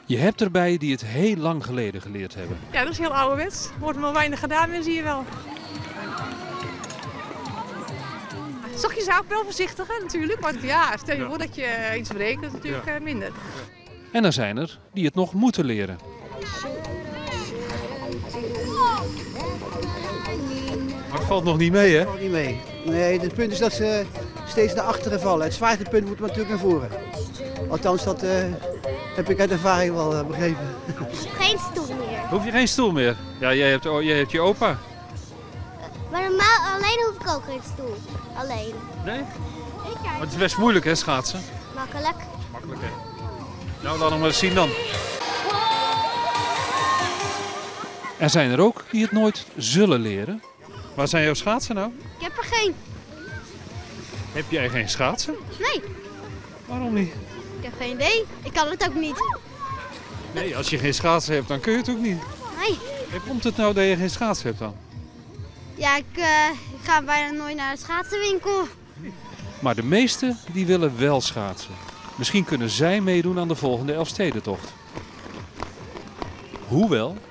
Je hebt erbij die het heel lang geleden geleerd hebben. Ja, dat is heel ouderwets. Wordt wel weinig gedaan, meer zie je wel. Zag je zelf wel voorzichtiger natuurlijk, want ja, stel je voor dat je iets breekt, dat is natuurlijk minder. En er zijn er die het nog moeten leren. Maar het valt nog niet mee, hè? Dat valt niet mee. Nee, het punt is dat ze steeds naar achteren vallen. Het zwaartepunt moet natuurlijk naar voren. Althans, dat heb ik uit ervaring wel begrepen. Geen stoel meer. Hoef je geen stoel meer? Ja, jij hebt je opa. Maar normaal alleen hoef ik ook geen stoel. Alleen. Nee? Maar het is best moeilijk, hè, schaatsen? Makkelijk. Makkelijk, hè? Nou, laat nog maar eens zien dan. Er zijn er ook die het nooit zullen leren. Waar zijn jouw schaatsen nou? Ik heb er geen. Heb jij geen schaatsen? Nee, Waarom niet? ik heb geen idee. Ik kan het ook niet. Nee, als je geen schaatsen hebt, dan kun je het ook niet. Nee. Hoe komt het nou dat je geen schaatsen hebt dan? Ja, ik ga bijna nooit naar de schaatsenwinkel. Maar de meesten die willen wel schaatsen. Misschien kunnen zij meedoen aan de volgende Elfstedentocht. Hoewel,